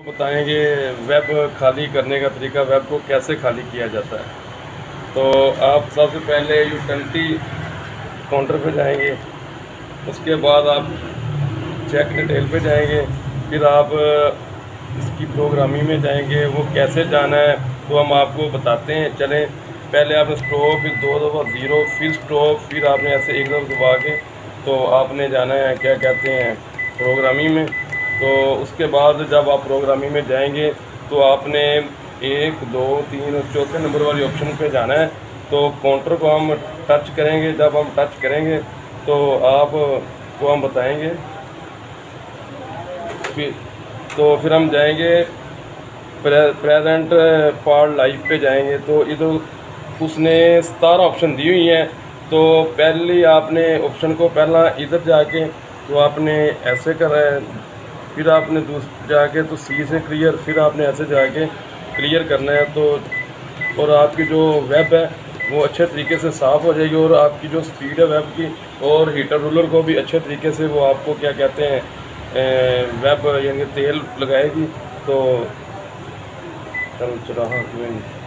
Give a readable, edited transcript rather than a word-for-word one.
बताएंगे वेब खाली करने का तरीका, वेब को कैसे खाली किया जाता है। तो आप सबसे पहले यूटिलिटी काउंटर पे जाएंगे, उसके बाद आप चेक डिटेल पे जाएंगे, फिर आप इसकी प्रोग्रामिंग में जाएंगे। वो कैसे जाना है तो हम आपको बताते हैं। चलें, पहले आपने स्टॉप, फिर दो दफ़ा ज़ीरो, फिर स्टॉप, फिर आपने ऐसे एक दफ़ा दबा के तो आपने जाना है क्या कहते हैं प्रोग्रामिंग में। तो उसके बाद जब आप प्रोग्रामिंग में जाएंगे तो आपने 1 2 3 और चौथे नंबर वाली ऑप्शन पे जाना है। तो काउंटर को हम टच करेंगे। जब हम टच करेंगे तो आपको हम बताएंगे। फिर फिर हम जाएंगे प्रेजेंट पार्ट लाइफ पे जाएंगे। तो इधर उसने 17 ऑप्शन दी हुई हैं। तो पहले आपने ऑप्शन को पहला इधर जाके तो आपने ऐसे करा है, फिर आपने जाके तो सी से क्लियर, फिर आपने ऐसे जाके क्लियर करना है। तो और आपकी जो वेब है वो अच्छे तरीके से साफ़ हो जाएगी, और आपकी जो स्पीड है वेब की, और हीटर रूलर को भी अच्छे तरीके से वो आपको क्या कहते हैं वेब यानी तेल लगाएगी। तो चल रहा